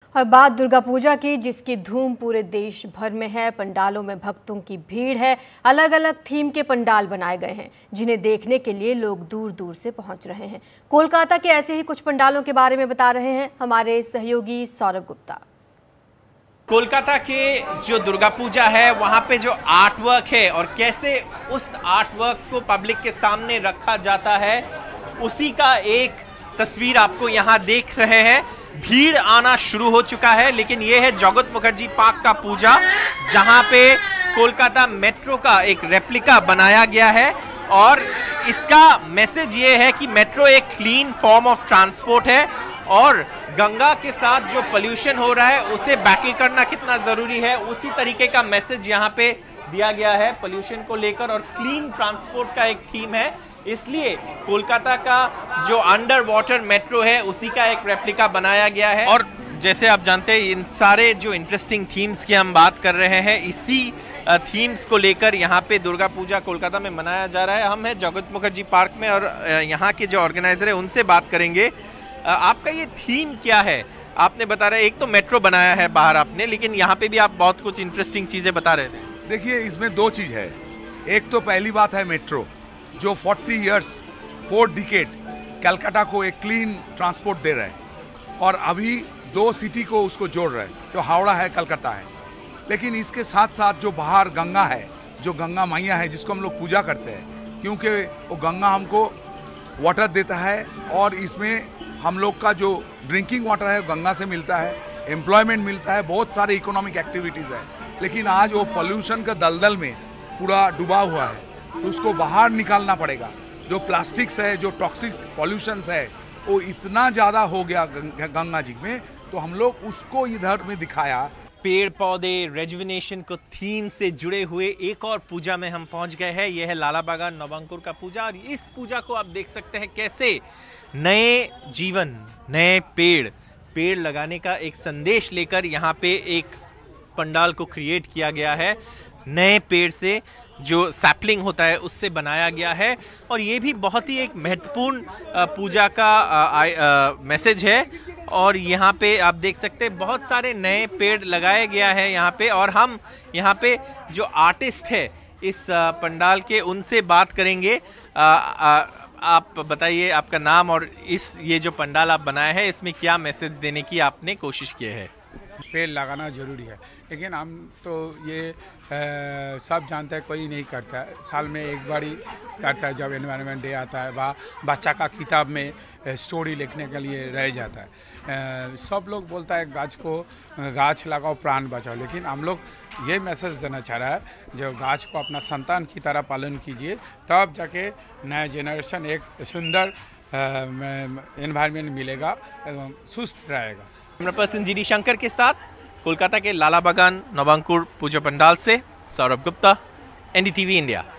और बात दुर्गा पूजा की, जिसकी धूम पूरे देश भर में है। पंडालों में भक्तों की भीड़ है। अलग अलग थीम के पंडाल बनाए गए हैं, जिन्हें देखने के लिए लोग दूर दूर से पहुंच रहे हैं। कोलकाता के ऐसे ही कुछ पंडालों के बारे में बता रहे हैं हमारे सहयोगी सौरभ गुप्ता। कोलकाता के जो दुर्गा पूजा है वहाँ पे जो आर्ट वर्क है और कैसे उस आर्ट वर्क को पब्लिक के सामने रखा जाता है, उसी का एक तस्वीर आपको यहाँ देख रहे हैं। भीड़ आना शुरू हो चुका है, लेकिन ये है जगत मुखर्जी पार्क का पूजा, जहाँ पे कोलकाता मेट्रो का एक रेप्लिका बनाया गया है। और इसका मैसेज ये है कि मेट्रो एक क्लीन फॉर्म ऑफ ट्रांसपोर्ट है और गंगा के साथ जो पोल्यूशन हो रहा है उसे बैटल करना कितना ज़रूरी है, उसी तरीके का मैसेज यहाँ पे दिया गया है पोल्यूशन को लेकर। और क्लीन ट्रांसपोर्ट का एक थीम है, इसलिए कोलकाता का जो अंडर वाटर मेट्रो है उसी का एक रेप्लिका बनाया गया है। और जैसे आप जानते हैं, इन सारे जो इंटरेस्टिंग थीम्स की हम बात कर रहे हैं, इसी थीम्स को लेकर यहाँ पे दुर्गा पूजा कोलकाता में मनाया जा रहा है। हम हैं जगत मुखर्जी पार्क में और यहाँ के जो ऑर्गेनाइजर है उनसे बात करेंगे। आपका ये थीम क्या है? आपने बता रहे, एक तो मेट्रो बनाया है बाहर आपने, लेकिन यहाँ पे भी आप बहुत कुछ इंटरेस्टिंग चीज़ें बता रहे थे। देखिए, इसमें दो चीज़ है। एक तो पहली बात है मेट्रो, जो 40 इयर्स 4 डिकेड कलकत्ता को एक क्लीन ट्रांसपोर्ट दे रहे हैं और अभी 2 सिटी को उसको जोड़ रहे हैं, जो हावड़ा है, कलकत्ता है। लेकिन इसके साथ साथ जो बाहर गंगा है, जो गंगा मैया है, जिसको हम लोग पूजा करते हैं, क्योंकि वो गंगा हमको वाटर देता है और इसमें हम लोग का जो ड्रिंकिंग वाटर है गंगा से मिलता है, एम्प्लॉयमेंट मिलता है, बहुत सारे इकोनॉमिक एक्टिविटीज़ है। लेकिन आज वो पोल्यूशन का दलदल में पूरा डूबा हुआ है, तो उसको बाहर निकालना पड़ेगा। जो प्लास्टिक्स है, जो टॉक्सिक पॉल्यूशंस है, वो इतना ज़्यादा हो गया गंगा जी में, तो हम लोग उसको इधर में दिखाया। पेड़ पौधे रेजुविनेशन को थीम से जुड़े हुए एक और पूजा में हम पहुंच गए हैं। यह है लाला बागान नवांकुर का पूजा। और इस पूजा को आप देख सकते हैं कैसे नए जीवन, नए पेड़ लगाने का एक संदेश लेकर यहाँ पे एक पंडाल को क्रिएट किया गया है। नए पेड़ से जो सैपलिंग होता है उससे बनाया गया है। और ये भी बहुत ही एक महत्वपूर्ण पूजा का मैसेज है। और यहाँ पे आप देख सकते हैं बहुत सारे नए पेड़ लगाए गया है यहाँ पे। और हम यहाँ पे जो आर्टिस्ट है इस पंडाल के, उनसे बात करेंगे। आप बताइए आपका नाम और ये जो पंडाल आप बनाए हैं, इसमें क्या मैसेज देने की आपने कोशिश की है? पेड़ लगाना ज़रूरी है, लेकिन हम तो ये सब जानते हैं, कोई नहीं करता है। साल में एक बार ही करता है, जब एनवायरनमेंट डे आता है, बच्चा का किताब में स्टोरी लिखने के लिए रह जाता है। सब लोग बोलता है गाछ लगाओ, प्राण बचाओ, लेकिन हम लोग ये मैसेज देना चाह रहा है, जो गाछ को अपना संतान की तरह पालन कीजिए, तब जाके नया जनरेशन एक सुंदर एनवायरनमेंट मिलेगा एवं सुस्त रहेगा। कैमरा पर्सन जीडी शंकर के साथ कोलकाता के लाला बागान नवांकुर पूजा पंडाल से सौरभ गुप्ता, NDTV इंडिया।